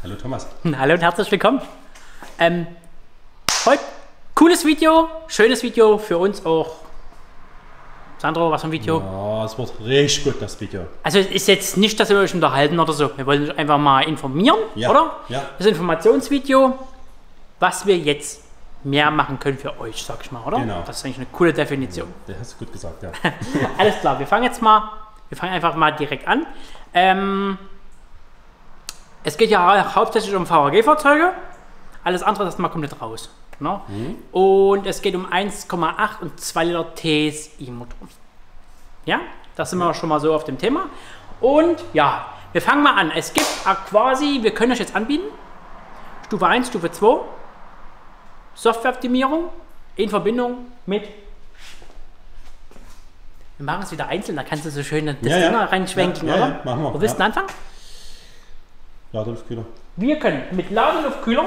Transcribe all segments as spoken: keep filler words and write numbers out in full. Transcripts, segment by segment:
Hallo Thomas. Hallo und herzlich willkommen. Ähm, heute cooles Video, schönes Video für uns auch. Sandro, was für ein Video? Ja, es wird richtig gut, das Video. Also es ist jetzt nicht, dass wir euch unterhalten oder so. Wir wollen euch einfach mal informieren, Ja, oder? ja. Das ist ein Informationsvideo, was wir jetzt mehr machen können für euch, sag ich mal, oder? Genau. Das ist eigentlich eine coole Definition. Das hast du gut gesagt, ja. Alles klar, wir fangen jetzt mal, wir fangen einfach mal direkt an. Ähm, es geht ja hauptsächlich um V H G-Fahrzeuge, alles andere das mal komplett raus. Ne? Mhm. Und es geht um eins Komma acht und zwei Liter T S I-Motor. Ja, da sind wir schon mal so auf dem Thema. Und ja, wir fangen mal an. Es gibt quasi, wir können euch jetzt anbieten, Stufe eins, Stufe zwei, Softwareoptimierung in Verbindung mit. Wir machen es wieder einzeln, da kannst du so schön das Ja, Ding ja. reinschwenken, Ja, ja, oder? ja, machen wir. Wo willst du Ja. anfangen? Ladeluftkühler. Wir können mit Ladeluftkühler,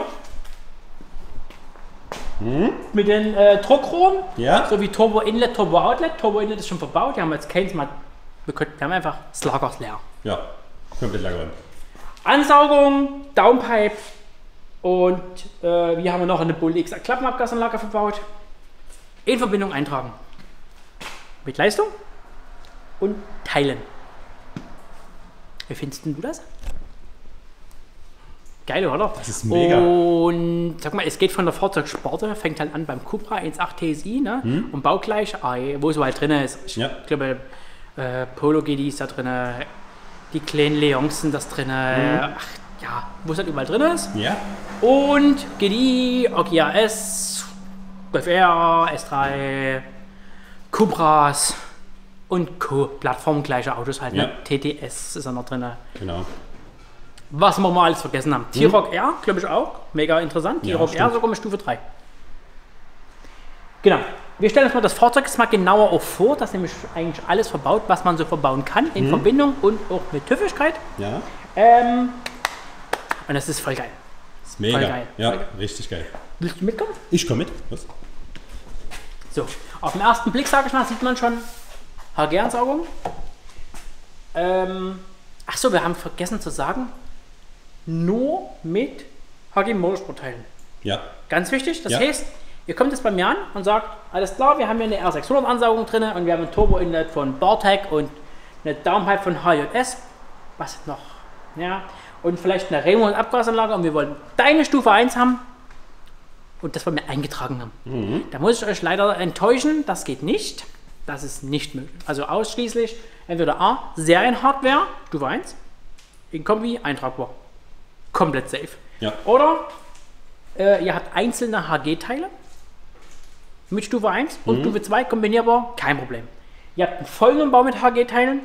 mit den äh, Druckrohren, Ja. so wie Turbo Inlet, Turbo Outlet. Turbo Inlet ist schon verbaut, die haben jetzt keins mal. Wir, können, wir haben einfach das Lager leer. Ja, komplett leer. Ansaugung, Downpipe und äh, wir haben noch eine Bull X Klappenabgasanlage verbaut. In Verbindung eintragen. Mit Leistung und teilen. Wie findest denn du das? Geil, oder? Das ist mega. Und sag mal, es geht von der Fahrzeugsparte, fängt halt an beim Cupra eins Komma acht T S I, ne? Hm. Und baugleich, wo es halt drin ist. Ich Ja. glaube, äh, Polo G D ist da drin, die kleinen Leons sind das drin, Hm. ach ja, wo es halt überall drin ist. Ja. Und G D, Audi A S, Golf R, S drei, Cupras und Co. Plattformgleiche Autos halt, Ja. ne? T T S ist da noch drin. Genau. Was wir mal alles vergessen haben. T-Roc R, glaube ich auch. Mega interessant. Ja, T-Roc R stimmt. sogar mit Stufe drei. Genau. Wir stellen uns mal das Fahrzeug jetzt mal genauer auch vor. Das ist nämlich eigentlich alles verbaut, was man so verbauen kann. In Verbindung und auch mit TÜVigkeit. Ja. Ähm, und das ist voll geil. Das ist mega. Voll geil. Ja, Voll geil. richtig geil. Willst du mitkommen? Ich komme mit. Was? So. Auf den ersten Blick, sage ich mal, sieht man schon H G-Ansaugung. Ähm, Achso, wir haben vergessen zu sagen, nur mit H G-Motorsportteilen. Ja. Ganz wichtig, das Ja. heißt, ihr kommt jetzt bei mir an und sagt, alles klar, wir haben hier eine R sechshundert Ansaugung drin und wir haben ein Turbo-Inlet von Bartec und eine Downpipe von H J S, was noch, ja, und vielleicht eine Remote-Abgasanlage und wir wollen deine Stufe eins haben und das wollen wir eingetragen haben. Mhm. Da muss ich euch leider enttäuschen, das geht nicht, das ist nicht möglich. Also ausschließlich entweder A, Serienhardware, Stufe eins, in Kombi eintragbar. Komplett safe. Ja. Oder äh, ihr habt einzelne H G-Teile mit Stufe eins und Mhm. Stufe zwei kombinierbar, kein Problem. Ihr habt einen Vollnumbau mit H G-Teilen,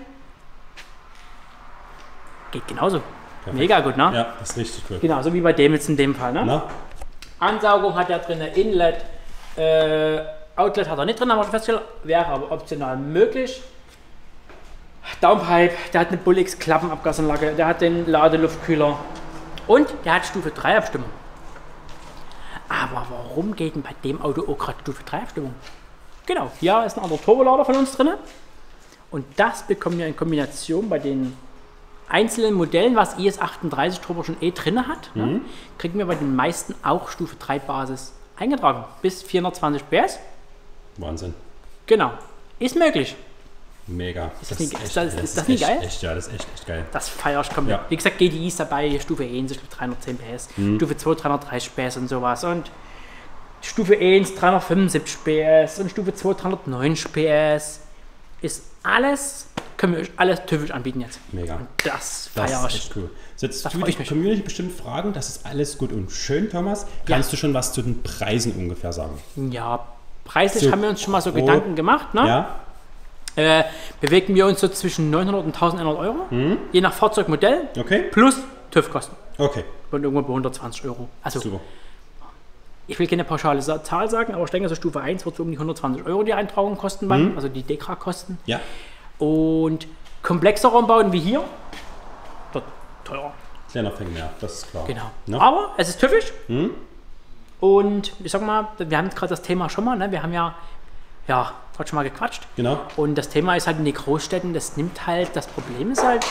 geht genauso. Perfekt. Mega gut, ne? Ja, das ist richtig cool. Genau, so wie bei dem jetzt in dem Fall. Ne? Na? Ansaugung hat er drin, Inlet, äh, Outlet hat er nicht drin, haben wir schon festgestellt, wäre aber optional möglich. Downpipe, der hat eine Bull X Klappenabgasanlage, der hat den Ladeluftkühler und der hat Stufe drei Abstimmung. Aber warum geht denn bei dem Auto auch gerade Stufe drei Abstimmung? Genau, hier ist ein anderer Turbolader von uns drin und das bekommen wir in Kombination bei den einzelnen Modellen, was I S achtunddreißig Turbo schon eh drin hat, Mhm. ne, kriegen wir bei den meisten auch Stufe drei Basis eingetragen, bis vierhundertzwanzig P S. Wahnsinn. Genau, ist möglich. Mega. Ist das nicht- ist das- ist das nicht echt, geil? Echt, ja, das ist echt, echt geil. Das feiere ich komplett. Ja. Wie gesagt, G D I ist dabei, Stufe eins, ich glaube dreihundertzehn P S, Mhm. Stufe zwei dreihundertdreißig P S und sowas und Stufe eins dreihundertfünfundsiebzig P S und Stufe zwei dreihundertneunzig P S. Ist alles, können wir euch alles TÜVisch anbieten jetzt. Mega. Und das Das feiere ist ich. echt cool. So, jetzt Da du freu die ich mich. Community bestimmt fragen, das ist alles gut und schön, Thomas. Ja. Kannst du schon was zu den Preisen ungefähr sagen? Ja, preislich So haben wir uns schon mal so grob. Gedanken gemacht. Ne? Ja? Äh, bewegen wir uns so zwischen neunhundert und eintausendeinhundert Euro, je nach Fahrzeugmodell, Okay? plus TÜV-Kosten. Okay, Und irgendwo bei hundertzwanzig Euro. Also super. ich will keine pauschale Sa- Zahl sagen, aber ich denke, so Stufe eins wird so um die hundertzwanzig Euro die Eintragung kosten, beim, also die Dekra-Kosten. Ja, Und komplexere Umbauten wie hier, wird teurer. kleiner Fang mehr, das ist klar. Genau. Ne? Aber es ist TÜVisch. Und ich sag mal, wir haben gerade das Thema schon mal, ne? Wir haben ja, ja, gerade schon mal gequatscht. Genau. Und das Thema ist halt in den Großstädten, das nimmt halt, das Problem ist halt,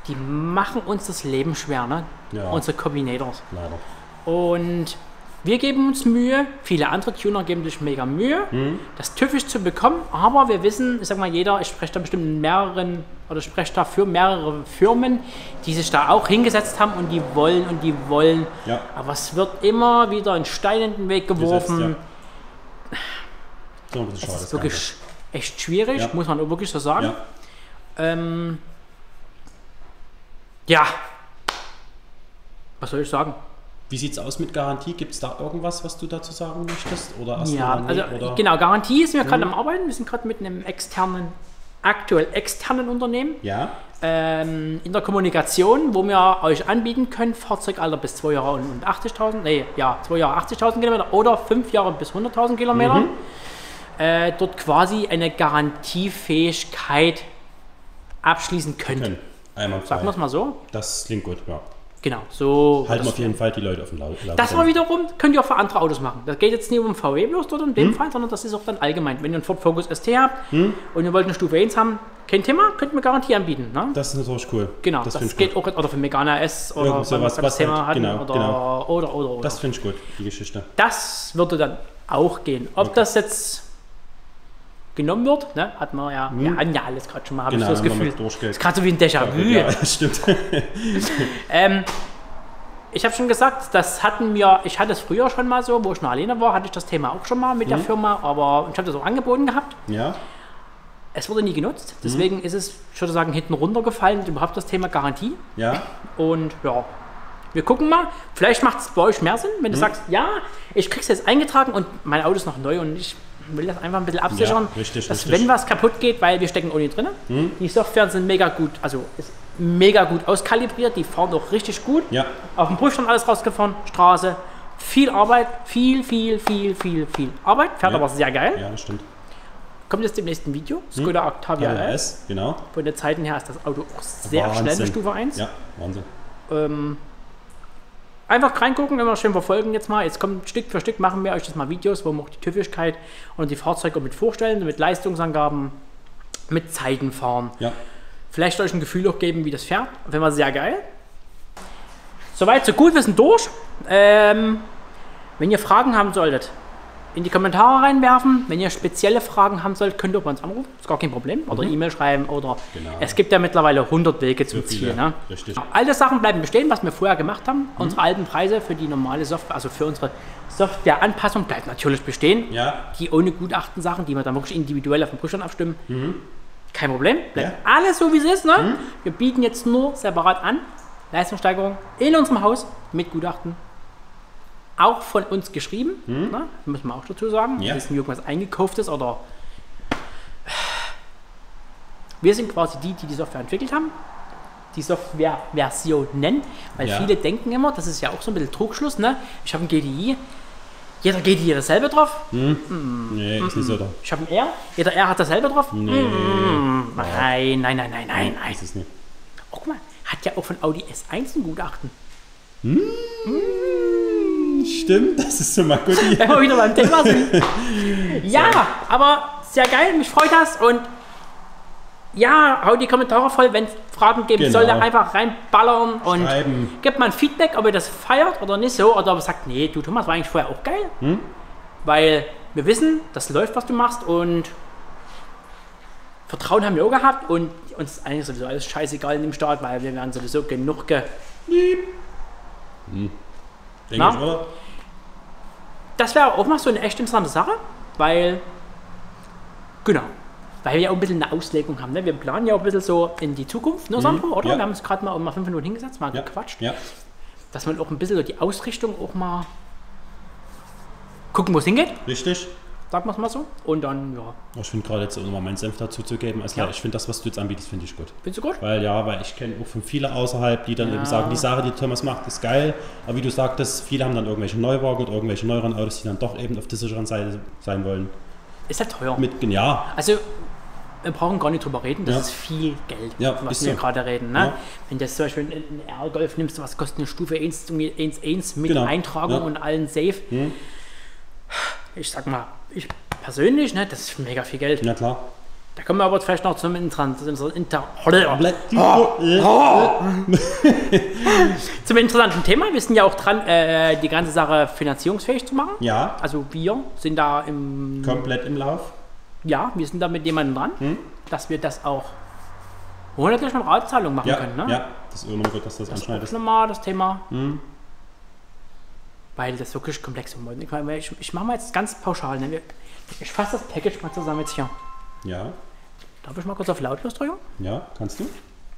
die machen uns das Leben schwer, ne? Ja. Unsere Combinators. Leider. Und wir geben uns Mühe, viele andere Tuner geben sich mega Mühe, Mhm. das tüffig zu bekommen, aber wir wissen, ich sag mal, jeder, ich spreche da bestimmt in mehreren, oder ich spreche da für mehrere Firmen, die sich da auch hingesetzt haben und die wollen und die wollen, Ja. aber es wird immer wieder ein Stein in den Weg geworfen. Gesetzt, ja. So ein bisschen Es schade, ist das wirklich Ganze. echt schwierig, Ja. muss man auch wirklich so sagen. Ja. Ähm, ja, was soll ich sagen? Wie sieht es aus mit Garantie? Gibt es da irgendwas, was du dazu sagen möchtest? Oder hast Ja, du da also nicht, oder? genau, Garantie ist wir gerade Mhm. am Arbeiten. Wir sind gerade mit einem externen, aktuell externen Unternehmen Ja, ähm, in der Kommunikation, wo wir euch anbieten können, Fahrzeugalter bis zwei Jahre und achtzigtausend, nee, ja, zwei Jahre achtzigtausend Kilometer oder fünf Jahre bis hunderttausend Kilometer. Mhm. Äh, dort quasi eine Garantiefähigkeit abschließen könnt. können. Einmal Sagen wir es mal so. Das klingt gut, ja. Genau, so. Halten wir das- auf jeden Fall die Leute auf dem Lau- Laufenden. Das war wiederum, könnt ihr auch für andere Autos machen. Das geht jetzt nicht um V W bloß dort in dem Hm? Fall, sondern das ist auch dann allgemein. Wenn ihr einen Ford Focus S T habt und ihr wollt eine Stufe eins haben, kein Thema, könnt ihr mir Garantie anbieten. Ne? Das ist natürlich cool. Genau, das, das, finde ich geht gut. auch, oder für Megane S oder Irgend sowas, wenn wir das was Thema halt- hatten, genau, oder, genau. oder, oder, oder. Das finde ich gut, die Geschichte. Das würde dann auch gehen. Ob Okay. das jetzt genommen wird, ne, hat man ja, wir hatten ja alles gerade schon mal, habe Genau, ich so das wenn man Gefühl. mit durchgeht. Das ist gerade so wie ein Déjà-vu. Ja, das stimmt. Ähm, ich habe schon gesagt, das hatten wir, ich hatte es früher schon mal so, wo ich noch alleine war, hatte ich das Thema auch schon mal mit der Mhm. Firma, aber ich habe das auch angeboten gehabt. Ja, Es wurde nie genutzt, Mhm. deswegen ist es, ich würde sagen, hinten runtergefallen, überhaupt das Thema Garantie. ja. Und ja, wir gucken mal, vielleicht macht es bei euch mehr Sinn, wenn Mhm. du sagst, ja, ich krieg's jetzt eingetragen und mein Auto ist noch neu und ich will das einfach ein bisschen absichern, Ja, richtig, dass richtig. wenn was kaputt geht, weil wir stecken ohne drin. Die Software sind mega gut, also ist mega gut auskalibriert, die fahren auch richtig gut. Ja, Auf dem Prüfstand alles rausgefahren, Straße, viel Arbeit, viel, viel, viel, viel, viel Arbeit, fährt Ja. aber sehr geil. ja, das stimmt. Kommt jetzt im nächsten Video, Skoda Octavia Ja, S. S, genau. Von den Zeiten her ist das Auto auch sehr Wahnsinn. schnell mit Stufe eins. Ja, Wahnsinn. Ähm, einfach reingucken, immer schön verfolgen jetzt mal. Jetzt kommt Stück für Stück, machen wir euch jetzt mal Videos, wo wir auch die TÜVigkeit und die Fahrzeuge mit vorstellen, mit Leistungsangaben, mit Zeiten fahren. Ja, Vielleicht euch ein Gefühl auch geben, wie das fährt. Wäre mal sehr geil. Soweit, so gut, wir sind durch. Ähm, wenn ihr Fragen haben solltet, in die Kommentare reinwerfen. Wenn ihr spezielle Fragen haben solltet, könnt ihr bei uns anrufen. Ist gar kein Problem. Oder E-Mail schreiben. Oder Genau. es gibt ja mittlerweile hundert Wege zum So viele, Ziel. Ne? richtig. Alle Sachen bleiben bestehen, was wir vorher gemacht haben. Unsere alten Preise für die normale Software, also für unsere Softwareanpassung, bleibt natürlich bestehen. ja, Die ohne Gutachten-Sachen, die wir dann wirklich individuell auf dem Prüfstand abstimmen. Kein Problem. Bleibt Ja. alles so, wie es ist. Ne? Wir bieten jetzt nur separat an. Leistungssteigerung in unserem Haus mit Gutachten. Auch von uns geschrieben. Ne? Muss man auch dazu sagen. Ja. Wissen, wie irgendwas eingekauft ist oder. Wir sind quasi die, die die Software entwickelt haben. Die Software-Version nennen. Weil Ja. viele denken immer, das ist ja auch so ein bisschen Trugschluss. Ne? Ich habe ein G D I. Jeder G D I hat dasselbe drauf. nee, ist nicht so da. Ich habe ein R. Jeder R hat dasselbe drauf. Nee, Nein, nein, nein, nein, nein, nein. ist es nicht. Oh, guck mal, hat ja auch von Audi S eins ein Gutachten. Stimmt, das ist so mal gut. Wenn wir wieder beim Thema sind. Ja, aber sehr geil, mich freut das und ja, hau die Kommentare voll, wenn es Fragen geben Genau. soll, da einfach reinballern und Schreiben. gebt mal ein Feedback, ob ihr das feiert oder nicht so, oder ob ihr sagt, nee, du Thomas, war eigentlich vorher auch geil, Hm? weil wir wissen, das läuft, was du machst und Vertrauen haben wir auch gehabt und uns ist eigentlich sowieso alles scheißegal in dem Staat, weil wir werden sowieso genug ge... Denke Na? ich, oder? Das wäre auch mal so eine echt interessante Sache, weil, genau, weil wir ja auch ein bisschen eine Auslegung haben. Ne? Wir planen ja auch ein bisschen so in die Zukunft, ne, Sandro, oder? ja. Wir haben uns gerade mal, mal fünf Minuten hingesetzt, mal Ja. gequatscht, Ja, dass man auch ein bisschen so die Ausrichtung auch mal gucken, wo es hingeht, richtig. sagen wir es mal so. Und dann, ja, Ich finde gerade jetzt auch nochmal meinen Senf dazu zu geben. Also Ja. ich finde das, was du jetzt anbietest, finde ich gut. findest du gut? Weil ja, weil ich kenne auch von vielen außerhalb, die dann Ja. eben sagen, die Sache, die Thomas macht, ist geil. Aber wie du sagtest, viele haben dann irgendwelche Neuwagen oder irgendwelche neueren Autos, die dann doch eben auf der sicheren Seite sein wollen. Ist ja teuer. Mit, ja, Also, wir brauchen gar nicht drüber reden, das Ja. ist viel Geld, Ja, was ist wir so. gerade reden. Ne? Ja. Wenn du jetzt zum Beispiel einen R-Golf nimmst, was kostet eine Stufe eins, eins, eins mit Genau. Eintragung Ja. und allen Safe. Hm. Ich sag mal, ich persönlich, ne, das ist mega viel Geld. na klar. Da kommen wir aber vielleicht noch zum interessanten Inter zum interessanten Thema. Wir sind ja auch dran, äh, die ganze Sache finanzierungsfähig zu machen. Ja. Also wir sind da im... Komplett im Lauf. Ja, wir sind da mit jemandem dran, hm? dass wir das auch monatlich mit Ratszahlung machen ja, können. Ne? Ja, das ist immer gut, dass du das, das anschneidest. Das ist nochmal das Thema. Hm? Weil das wirklich komplex ist. Ich, ich, ich mache mal jetzt ganz pauschal. Ne? Ich fasse das Package mal zusammen jetzt hier. Ja. Darf ich mal kurz auf lautlos drücken? Ja, kannst du?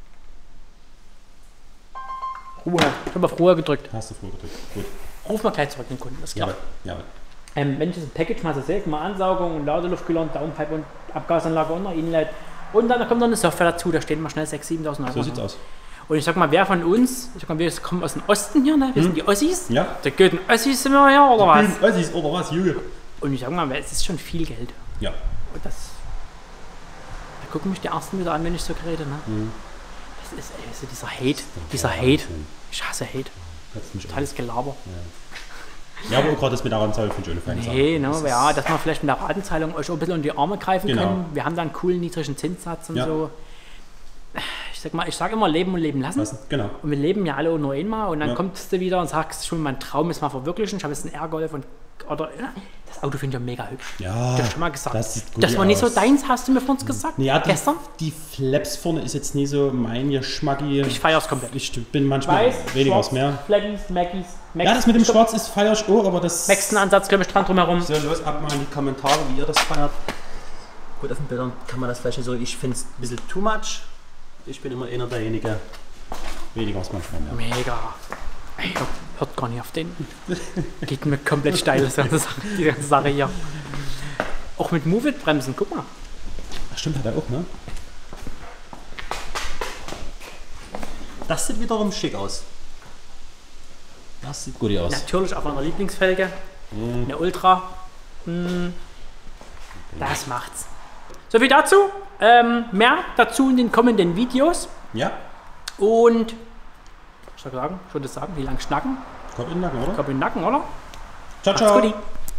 Ruhe. Ich habe auf Ruhe gedrückt. Hast du vorgedrückt. Gut. Ruf mal gleich zurück den Kunden, das ist klar. Ja, ja. Ähm, wenn ich das Package mal so sehe, mal Ansaugung und Ladeluftgekühler, Downpipe und Abgasanlage und noch Inlet. Und dann kommt noch eine Software dazu, da stehen mal schnell sechstausend, siebentausend Euro. So sieht's aus. Und ich sag mal, wer von uns, ich sag mal, wir kommen aus dem Osten hier, ne? Wir hm. sind die Ossis. Ja. Der guten Ossis sind wir hier, oder was? Die Ossis, oder was, Junge? Und ich sag mal, es ist schon viel Geld. Ja. Und das... Da gucken mich die Ersten wieder an, wenn ich so rede, ne? Hm. Das ist, ey, so dieser Hate, dieser Hate. Ich hasse Hate. Totales Gelaber. Ja. Ja, aber auch gerade das mit der Ratenzahlung finde ich ohne Fein. Nee, ne, das ja, dass wir vielleicht mit der Ratenzahlung euch auch ein bisschen unter die Arme greifen genau. können. Wir haben da einen coolen niedrigen Zinssatz und ja. so. Ich sag mal, ich sage immer leben und leben lassen. lassen. Genau. Und wir leben ja alle nur einmal und dann ja. kommst du wieder und sagst schon, mein Traum ist mal verwirklichen. Ich habe jetzt einen R-Golf und oder das Auto finde ich ja mega hübsch. Ja, ich habe schon mal gesagt. Das, sieht gut das war aus. nicht so deins, hast du mir vorhin gesagt? Ja, die, gestern? Die Flaps vorne ist jetzt nie so mein Geschmacki. Ich feier's komplett. Ich bin manchmal Weiß, weniger Schwarz, aus mehr. Flaggies, Mackies, Max. Ja, das mit dem Schwarz ist feier ich auch, aber das... Nächsten Ansatz, glaube ich, dran drumherum. So, los, ab mal in die Kommentare, wie ihr das feiert. Gut, auf den Bildern kann man das vielleicht nicht so... Ich finde es ein bisschen too much. Ich bin immer einer derjenige. Weniger aus manchmal mehr. Mega. Ey, hört gar nicht auf den. Geht mir komplett steil, das ganze Sache, die ganze Sache hier. Auch mit Move-It-Bremsen, guck mal. Ach, stimmt, hat er auch, ne? Das sieht wiederum schick aus. Das sieht gut aus. Natürlich auf meiner Lieblingsfelge. Mm. Eine Ultra. Mm. Das macht's. So viel dazu. Ähm, mehr dazu in den kommenden Videos. Ja. Und ich soll sagen, ich würde sagen, wie lang schnacken? Kopf in den Nacken, oder? Kopf in den Nacken, oder? Ciao, ciao. Macht's gut.